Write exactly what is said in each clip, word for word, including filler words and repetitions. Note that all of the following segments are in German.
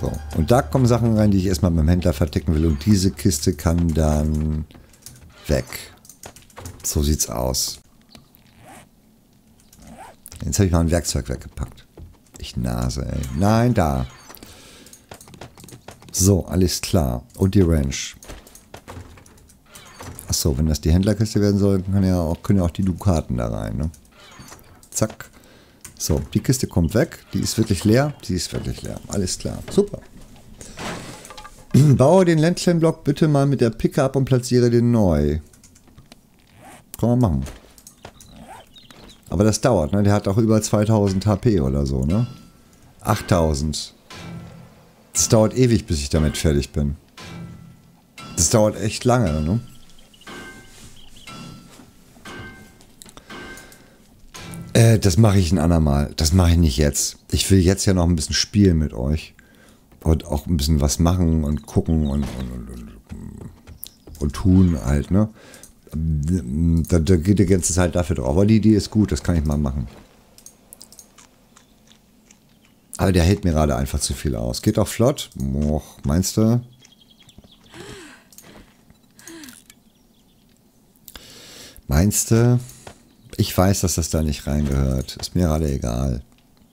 So. Und da kommen Sachen rein, die ich erstmal beim Händler verticken will. Und diese Kiste kann dann weg. So sieht's aus. Jetzt habe ich mal ein Werkzeug weggepackt. Ich Nase, ey. Nein, da. So, alles klar. Und die Ranch. Achso, wenn das die Händlerkiste werden soll, kann ja auch, können ja auch die Dukaten da rein, ne? Zack. So, die Kiste kommt weg. Die ist wirklich leer. Die ist wirklich leer. Alles klar. Super. Baue den Ländchenblock bitte mal mit der Pickup und platziere den neu. Kann man machen. Aber das dauert, ne? Der hat auch über zweitausend H P oder so, ne? achttausend. Das dauert ewig, bis ich damit fertig bin. Das dauert echt lange, ne? Äh, das mache ich ein andermal. Das mache ich nicht jetzt. Ich will jetzt ja noch ein bisschen spielen mit euch. Und auch ein bisschen was machen und gucken und, und, und, und, und tun halt, ne? Da, da geht die ganze Zeit dafür drauf. Aber die Idee ist gut, das kann ich mal machen. Aber der hält mir gerade einfach zu viel aus. Geht auch flott. Och, meinst du? Meinst du? Ich weiß, dass das da nicht reingehört. Ist mir gerade egal.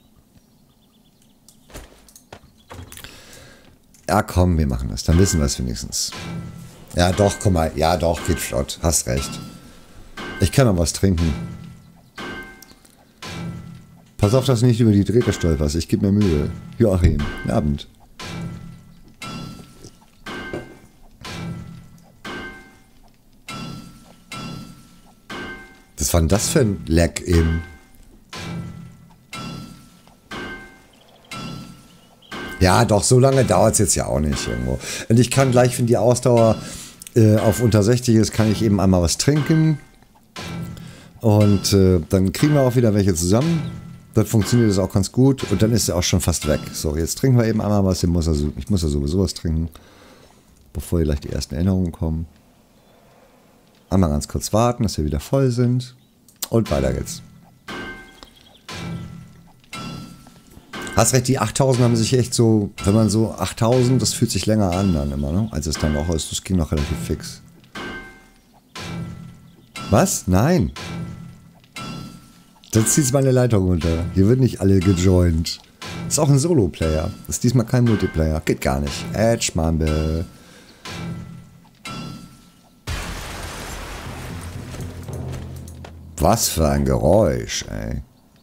Ja, komm, wir machen das. Dann wissen wir es wenigstens. Ja, doch, komm mal. Ja, doch, geht flott. Hast recht. Ich kann noch was trinken. Pass auf, dass du nicht über die Drähte stolperst. Ich gebe mir Mühe. Joachim, guten Abend. Was war denn das für ein Leck eben? Ja, doch, so lange dauert es jetzt ja auch nicht irgendwo. Und ich kann gleich, wenn die Ausdauer äh, auf unter sechzig ist, kann ich eben einmal was trinken. Und äh, dann kriegen wir auch wieder welche zusammen. Dann funktioniert das auch ganz gut. Und dann ist er auch schon fast weg. So, jetzt trinken wir eben einmal was. Ich muss ja, ich muss ja sowieso was trinken, bevor hier gleich die ersten Erinnerungen kommen. Einmal ganz kurz warten, dass wir wieder voll sind. Und weiter geht's. Hast recht, die achttausend haben sich echt so, wenn man so achttausend, das fühlt sich länger an dann immer, ne? Als es dann auch ist. Das ging noch relativ fix. Was? Nein. Dann zieht meine Leitung runter. Hier wird nicht alle gejoint. Ist auch ein Solo-Player. Ist diesmal kein Multiplayer. Geht gar nicht. Edge, Mumble. Was für ein Geräusch, ey.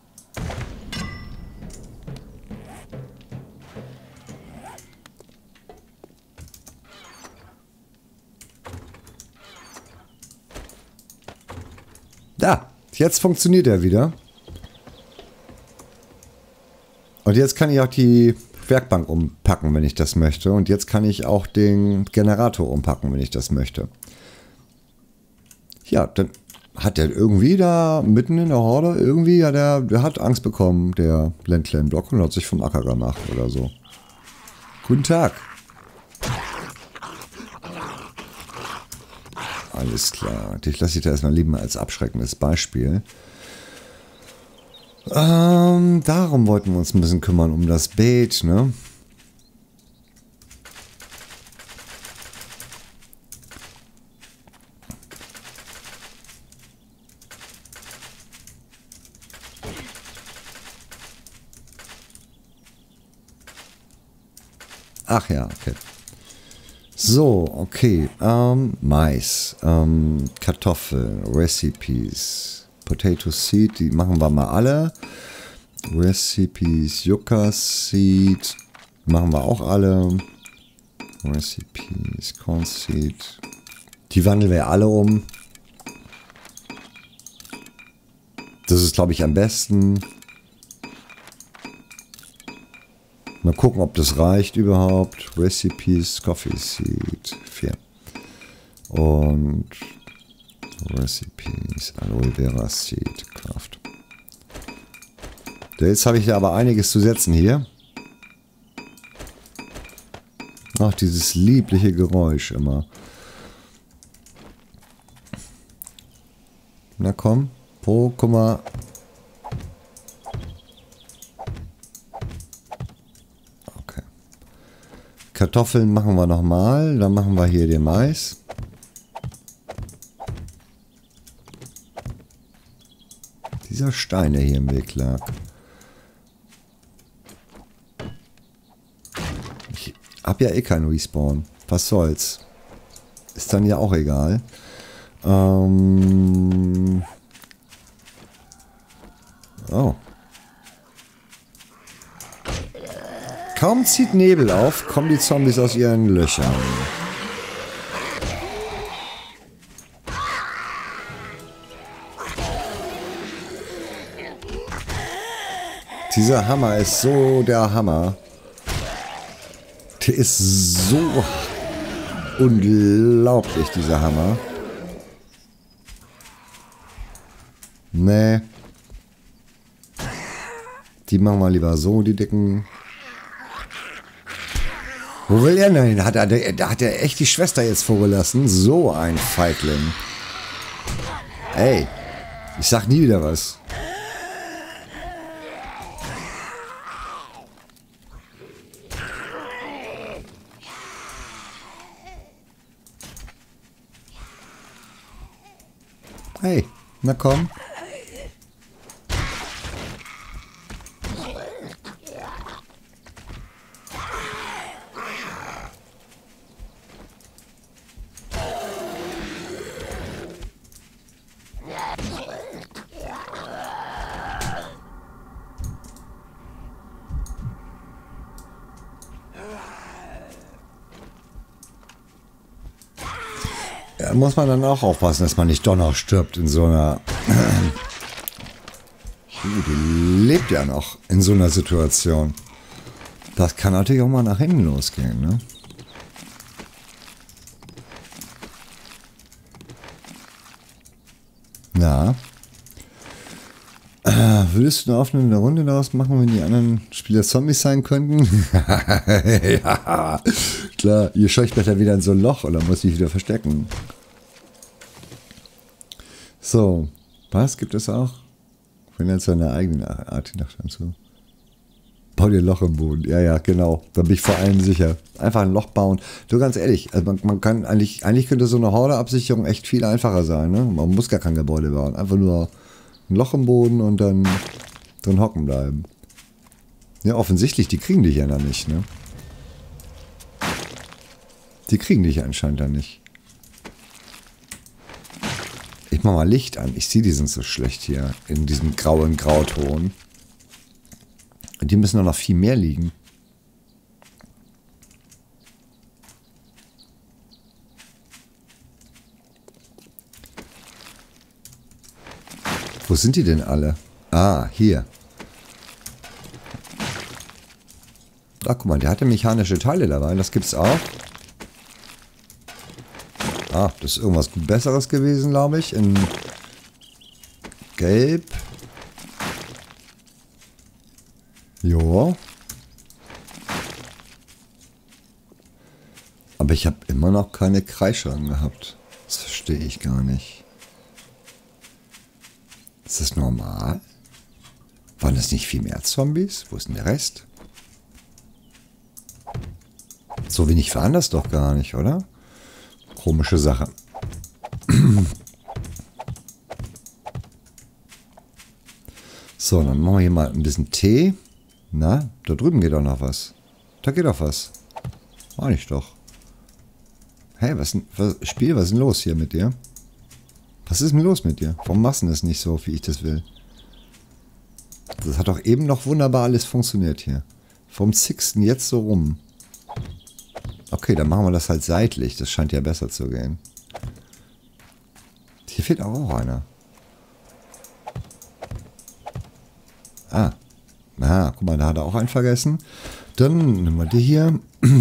Da, jetzt funktioniert er wieder. Und jetzt kann ich auch die Werkbank umpacken, wenn ich das möchte. Und jetzt kann ich auch den Generator umpacken, wenn ich das möchte. Ja, dann hat der irgendwie da mitten in der Horde, irgendwie, ja, der, der hat Angst bekommen, der Ländchenblock, und hat sich vom Acker gemacht oder so. Guten Tag. Alles klar. Dich lasse ich da erstmal lieben als abschreckendes Beispiel. Ähm, darum wollten wir uns ein bisschen kümmern, um das Beet, ne? Ach ja, okay. So, okay. Ähm, Mais, ähm, Kartoffeln, Recipes, Potato Seed, die machen wir mal alle. Recipes, Yucca Seed, machen wir auch alle. Recipes, Corn Seed, die wandeln wir alle um. Das ist, glaube ich, am besten. Mal gucken, ob das reicht überhaupt. Recipes, Coffee Seed, vier. Und Recipes, Aloe Vera Seed, Craft. Jetzt habe ich ja aber einiges zu setzen hier. Ach, dieses liebliche Geräusch immer. Na komm, pro, guck mal. Kartoffeln machen wir nochmal. Dann machen wir hier den Mais. Dieser Stein, der hier im Weg lag. Ich hab ja eh keinen Respawn. Was soll's. Ist dann ja auch egal. Ähm oh. Kaum zieht Nebel auf, kommen die Zombies aus ihren Löchern. Dieser Hammer ist so der Hammer. Der ist so unglaublich, dieser Hammer. Nee. Die machen wir lieber so, die dicken. Wo will er denn? Hat er, da hat er echt die Schwester jetzt vorgelassen? So ein Feigling. Ey, ich sag nie wieder was. Hey, na komm. Da muss man dann auch aufpassen, dass man nicht doch noch stirbt in so einer... uh, die lebt ja noch in so einer Situation. Das kann natürlich auch mal nach hinten losgehen, ne? Ja. Äh, würdest du eine offene Runde daraus machen, wenn die anderen Spieler Zombies sein könnten? Ja, klar. Ihr scheucht mich ja wieder in so ein Loch oder muss ich wieder verstecken. So. Was gibt es auch? Wenn er seine eigene Art die Nacht anzu. Bau dir ein Loch im Boden. Ja, ja, genau. Da bin ich vor allem sicher. Einfach ein Loch bauen. Du, ganz ehrlich, also man, man kann eigentlich, eigentlich könnte so eine Horde-Absicherung echt viel einfacher sein, ne? Man muss gar kein Gebäude bauen. Einfach nur ein Loch im Boden und dann drin hocken bleiben. Ja, offensichtlich, die kriegen dich ja dann nicht, ne? Die kriegen dich anscheinend dann nicht. Ich mach mal Licht an. Ich sehe die sind so schlecht hier. In diesem grauen Grauton. Und die müssen doch noch viel mehr liegen. Wo sind die denn alle? Ah, hier. Ach, guck mal, der hatte mechanische Teile dabei. Das gibt's auch. Ah, das ist irgendwas Besseres gewesen, glaube ich. In Gelb. Jo. Aber ich habe immer noch keine Kreisschranken gehabt. Das verstehe ich gar nicht. Ist das normal? Waren das nicht viel mehr Zombies? Wo ist denn der Rest? So wenig waren das doch gar nicht, oder? Komische Sache. So, dann machen wir hier mal ein bisschen Tee. Na, da drüben geht doch noch was. Da geht doch was. War nicht doch. Hey, was, was Spiel, was ist denn los hier mit dir? Was ist denn los mit dir? Warum machst du das nicht so, wie ich das will? Das hat doch eben noch wunderbar alles funktioniert hier. Warum zickst du denn jetzt so rum? Okay, dann machen wir das halt seitlich. Das scheint ja besser zu gehen. Hier fehlt auch einer. Ah. Ah, guck mal, da hat er auch einen vergessen. Dann nehmen wir die hier.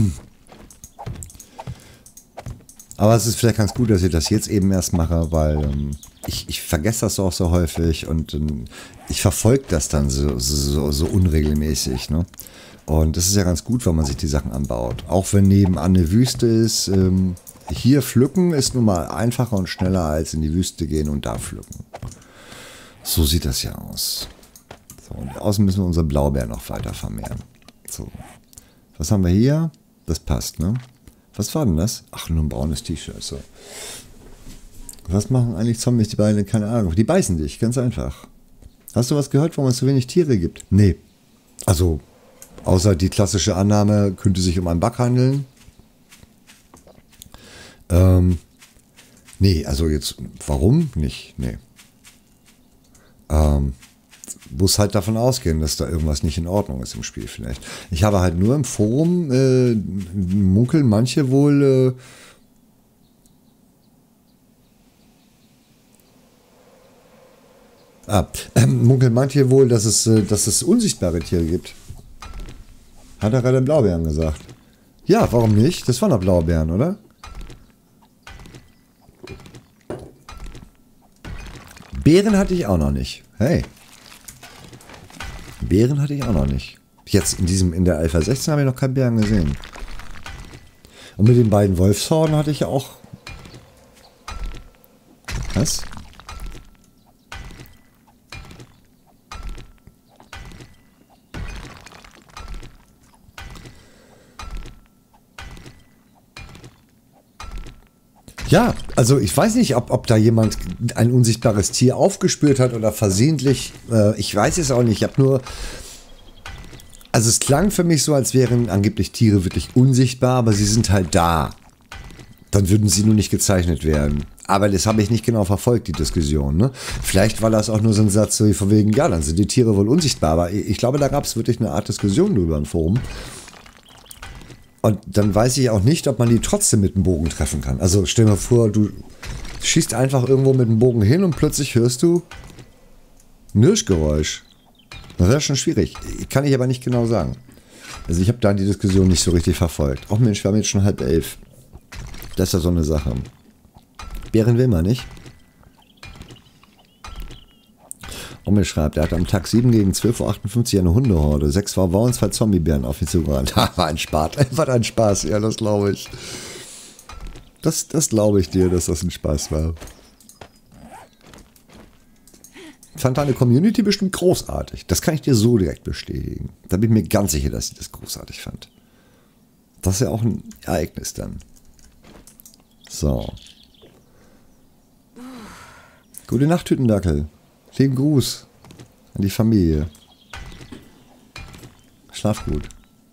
Aber es ist vielleicht ganz gut, dass ich das jetzt eben erst mache, weil ähm, ich, ich vergesse das auch so häufig und ähm, ich verfolge das dann so, so, so unregelmäßig, ne? Und das ist ja ganz gut, wenn man sich die Sachen anbaut. Auch wenn nebenan eine Wüste ist. Ähm, hier pflücken ist nun mal einfacher und schneller als in die Wüste gehen und da pflücken. So sieht das ja aus. So, und außen müssen wir unsere Blaubeeren noch weiter vermehren. So. Was haben wir hier? Das passt, ne? Was war denn das? Ach, nur ein braunes T-Shirt. So. Was machen eigentlich Zombies, die beiden? Keine Ahnung. Die beißen dich, ganz einfach. Hast du was gehört, warum es so wenig Tiere gibt? Nee. Also, außer die klassische Annahme, könnte sich um einen Bug handeln. Ähm, nee, also jetzt, warum nicht? Nee. Ähm, muss halt davon ausgehen, dass da irgendwas nicht in Ordnung ist im Spiel vielleicht. Ich habe halt nur im Forum äh, munkeln manche wohl äh, ah, äh, munkeln manche wohl, dass es, äh, dass es unsichtbare Tiere gibt. Hat er gerade Blaubeeren gesagt. Ja, warum nicht? Das waren doch Blaubeeren, oder? Beeren hatte ich auch noch nicht. Hey. Beeren hatte ich auch noch nicht. Jetzt in diesem, in der Alpha sechzehn habe ich noch keinen Bären gesehen. Und mit den beiden Wolfshorden hatte ich ja auch. Was? Ja, also ich weiß nicht, ob, ob da jemand ein unsichtbares Tier aufgespürt hat oder versehentlich. Äh, ich weiß es auch nicht. Ich habe nur. Also es klang für mich so, als wären angeblich Tiere wirklich unsichtbar, aber sie sind halt da. Dann würden sie nur nicht gezeichnet werden. Aber das habe ich nicht genau verfolgt, die Diskussion. Ne? Vielleicht war das auch nur so ein Satz, so wie von wegen, ja, dann sind die Tiere wohl unsichtbar. Aber ich glaube, da gab es wirklich eine Art Diskussion über ein Forum. Und dann weiß ich auch nicht, ob man die trotzdem mit dem Bogen treffen kann. Also stell dir vor, du schießt einfach irgendwo mit dem Bogen hin und plötzlich hörst du ein Hirschgeräusch. Das wäre schon schwierig. Kann ich aber nicht genau sagen. Also ich habe da die Diskussion nicht so richtig verfolgt. Auch Mensch, wir haben jetzt schon halb elf. Das ist ja so eine Sache. Bären will man nicht. Und mir schreibt, er hat am Tag sieben gegen zwölf Uhr achtundfünfzig eine Hundehorde. Sechs Wauwau und zwei Zombiebären auf ihn zugerannt. Ha, war ein Spaß. War ein Spaß, ja, das glaube ich. Das, das glaube ich dir, dass das ein Spaß war. Ich fand deine Community bestimmt großartig. Das kann ich dir so direkt bestätigen. Da bin ich mir ganz sicher, dass ich das großartig fand. Das ist ja auch ein Ereignis dann. So. Gute Nacht, Tütendackel. Lieben Gruß an die Familie. Schlaf gut.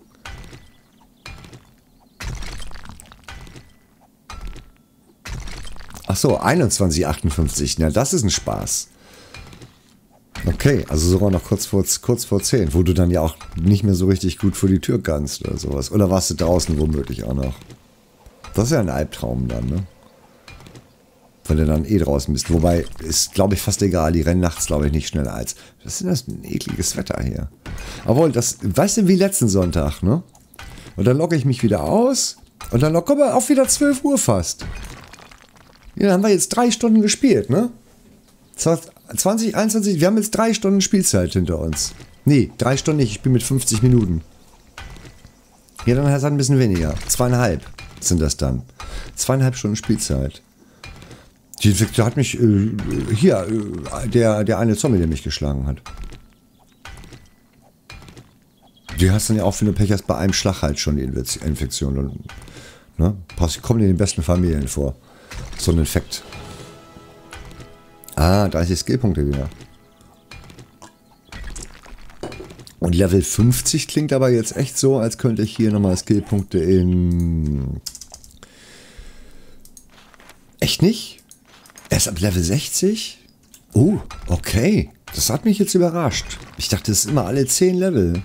Ach so, einundzwanzig achtundfünfzig. Na, das ist ein Spaß. Okay, also sogar noch kurz vor, kurz vor zehn, wo du dann ja auch nicht mehr so richtig gut vor die Tür kannst oder sowas. Oder warst du draußen womöglich auch noch? Das ist ja ein Albtraum dann, ne? Weil du dann eh draußen bist. Wobei, ist glaube ich fast egal, die rennen nachts glaube ich nicht schneller als. Was ist denn das ein ekliges Wetter hier? Obwohl, das, weißt du, wie letzten Sonntag, ne? Und dann logge ich mich wieder aus und dann kommen wir auch wieder zwölf Uhr fast. Ja, dann haben wir jetzt drei Stunden gespielt, ne? zwanzig, einundzwanzig, wir haben jetzt drei Stunden Spielzeit hinter uns. Nee, drei Stunden nicht, ich bin mit fünfzig Minuten. Ja, dann hat es ein bisschen weniger. Zweieinhalb sind das dann. Zweieinhalb Stunden Spielzeit. Die Infektion hat mich, äh, hier, äh, der, der eine Zombie, der mich geschlagen hat. Die hast dann ja auch, wenn du Pech hast, bei einem Schlag halt schon die Infektion. Und, ne? Kommen in den besten Familien vor. So ein Infekt. Ah, dreißig Skillpunkte wieder. Und Level fünfzig klingt aber jetzt echt so, als könnte ich hier nochmal Skillpunkte in... Echt nicht? Erst ab Level sechzig? Oh, okay. Das hat mich jetzt überrascht. Ich dachte, es ist immer alle zehn Level.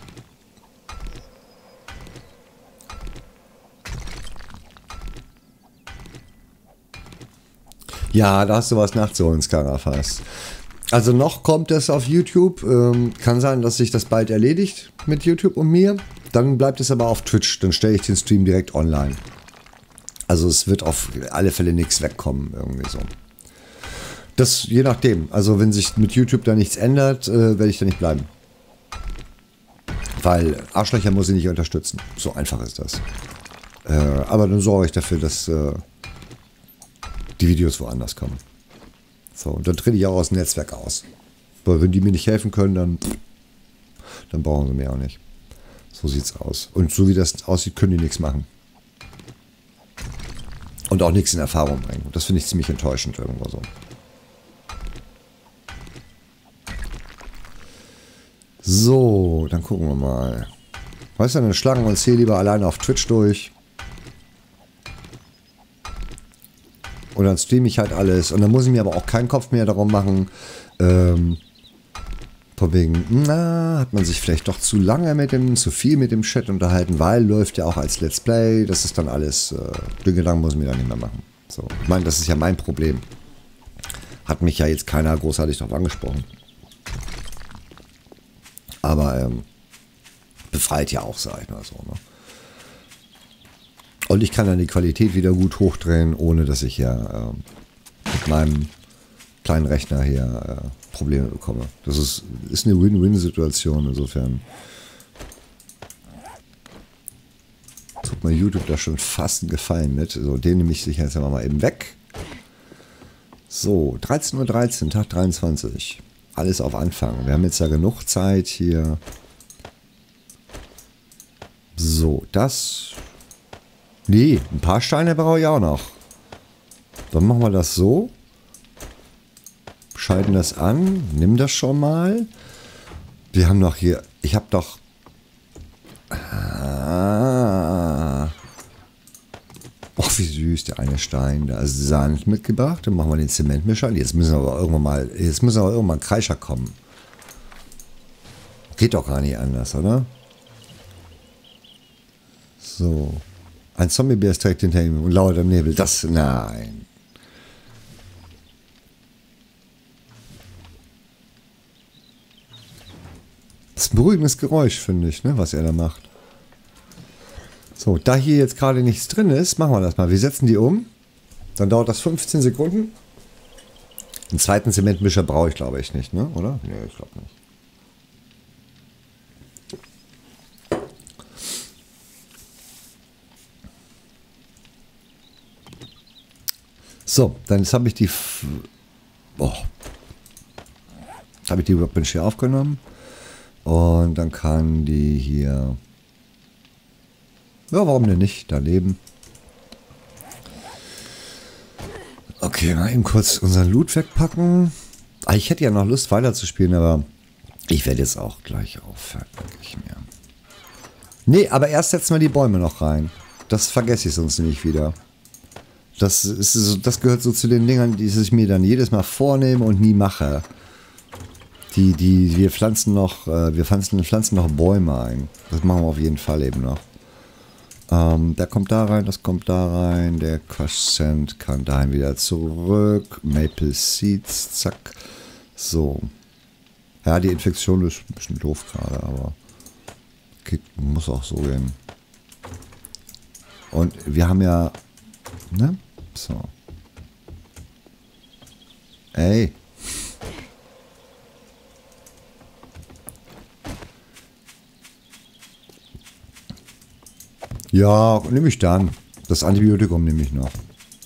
Ja, da hast du was nachzuholen, Scarafas. Also noch kommt es auf YouTube. Ähm, kann sein, dass sich das bald erledigt mit YouTube und mir. Dann bleibt es aber auf Twitch. Dann stelle ich den Stream direkt online. Also es wird auf alle Fälle nichts wegkommen, irgendwie so. Das je nachdem. Also wenn sich mit YouTube da nichts ändert, äh, werde ich da nicht bleiben. Weil Arschlöcher muss ich nicht unterstützen. So einfach ist das. Äh, aber dann sorge ich dafür, dass äh, die Videos woanders kommen. So, und dann trete ich auch aus dem Netzwerk aus. Weil wenn die mir nicht helfen können, dann, dann brauchen sie mir auch nicht. So sieht's aus. Und so wie das aussieht, können die nichts machen. Und auch nichts in Erfahrung bringen. Das finde ich ziemlich enttäuschend irgendwo so. So, dann gucken wir mal. Weißt du, dann schlagen wir uns hier lieber alleine auf Twitch durch. Und dann streame ich halt alles. Und dann muss ich mir aber auch keinen Kopf mehr darum machen. Ähm, von wegen, na, hat man sich vielleicht doch zu lange mit dem, zu viel mit dem Chat unterhalten, weil läuft ja auch als Let's Play. Das ist dann alles, äh, den Gedanken muss ich mir dann nicht mehr machen. So, ich meine, das ist ja mein Problem. Hat mich ja jetzt keiner großartig darauf angesprochen. Aber ähm, befreit ja auch, sag ich mal so. Ne? Und ich kann dann die Qualität wieder gut hochdrehen, ohne dass ich ja ähm, mit meinem kleinen Rechner hier äh, Probleme bekomme. Das ist, ist eine Win-Win-Situation insofern. Tut mir YouTube da schon fast einen Gefallen mit. So, den nehme ich sicher jetzt mal eben weg. So, dreizehn Uhr dreizehn, Tag dreiundzwanzig. Alles auf Anfang. Wir haben jetzt ja genug Zeit hier. So, das... Nee, ein paar Steine brauche ich auch noch. Dann machen wir das so. Schalten das an. Nimm das schon mal. Wir haben noch hier... Ich habe doch... Ah. Och, wie süß, der eine Stein. Da ist Sand mitgebracht. Dann machen wir den Zementmischer. Jetzt müssen wir aber irgendwann mal... Jetzt müssen aber irgendwann Kreischer kommen. Geht doch gar nicht anders, oder? So... Ein Zombiebär ist direkt hinter ihm und lauert im Nebel. Das, nein. Das ist ein beruhigendes Geräusch, finde ich, ne, was er da macht. So, da hier jetzt gerade nichts drin ist, machen wir das mal. Wir setzen die um. Dann dauert das fünfzehn Sekunden. Einen zweiten Zementmischer brauche ich, glaube ich, nicht, ne? Oder? Nee, ich glaube nicht. So, dann habe ich die... Oh, habe ich die Workbench hier aufgenommen. Und dann kann die hier... Ja, warum denn nicht? Daneben. Okay, mal eben kurz unseren Loot wegpacken. Ah, ich hätte ja noch Lust weiterzuspielen, aber ich werde jetzt auch gleich aufhören, denke ich mir. Nee, aber erst setzen wir die Bäume noch rein. Das vergesse ich sonst nicht wieder. Das, ist so, das gehört so zu den Dingern, die ich mir dann jedes Mal vornehme und nie mache. Die, die, wir pflanzen noch, äh, wir pflanzen, pflanzen noch Bäume ein. Das machen wir auf jeden Fall eben noch. Ähm, der kommt da rein, das kommt da rein. Der Crush Sand kann dahin wieder zurück. Maple Seeds, zack. So. Ja, die Infektion ist ein bisschen doof gerade, aber okay, muss auch so gehen. Und wir haben ja, ne? So. Ey. Ja, nehme ich dann. Das Antibiotikum nehme ich noch.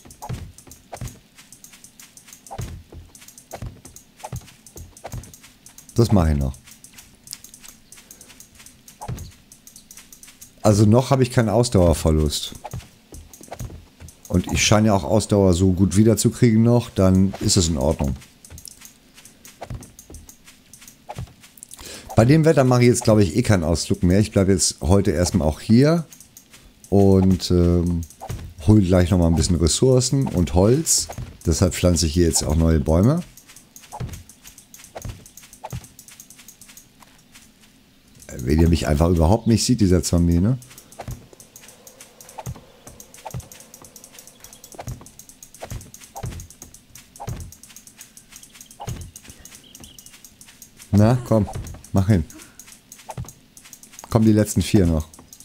Das mache ich noch. Also noch habe ich keinen Ausdauerverlust. Und ich scheine ja auch Ausdauer so gut wiederzukriegen noch, dann ist es in Ordnung. Bei dem Wetter mache ich jetzt, glaube ich, eh keinen Ausflug mehr. Ich bleibe jetzt heute erstmal auch hier und ähm, hole gleich nochmal ein bisschen Ressourcen und Holz. Deshalb pflanze ich hier jetzt auch neue Bäume. Wenn ihr mich einfach überhaupt nicht sieht, dieser Zombie, ne? Na, komm, mach hin. Kommen die letzten vier noch.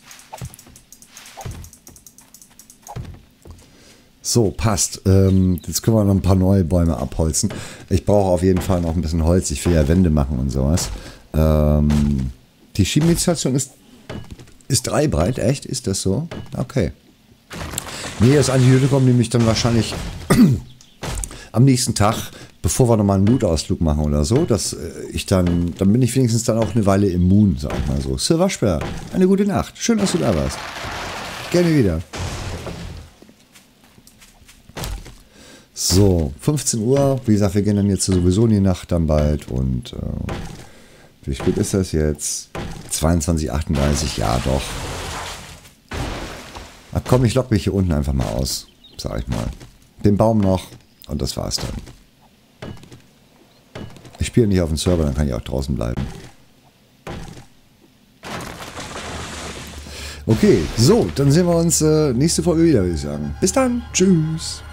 So, passt. Ähm, jetzt können wir noch ein paar neue Bäume abholzen. Ich brauche auf jeden Fall noch ein bisschen Holz. Ich will ja Wände machen und sowas. Ähm, die Chemiestation ist, ist drei breit. Echt? Ist das so? Okay. Nee, das Antibiotikum nehme ich dann wahrscheinlich am nächsten Tag, bevor wir nochmal einen Loot-Ausflug machen oder so, dass ich dann, dann bin ich wenigstens dann auch eine Weile immun, sag ich mal so. Silversperr, eine gute Nacht. Schön, dass du da warst. Gerne wieder. So, fünfzehn Uhr. Wie gesagt, wir gehen dann jetzt sowieso in die Nacht dann bald. Und äh, wie spät ist das jetzt? zweiundzwanzig Uhr achtunddreißig, ja doch. Ach komm, ich lock mich hier unten einfach mal aus, sag ich mal. Den Baum noch und das war's dann. Ich spiele nicht auf dem Server, dann kann ich auch draußen bleiben. Okay, so, dann sehen wir uns äh, nächste Folge wieder, würde ich sagen. Bis dann, tschüss.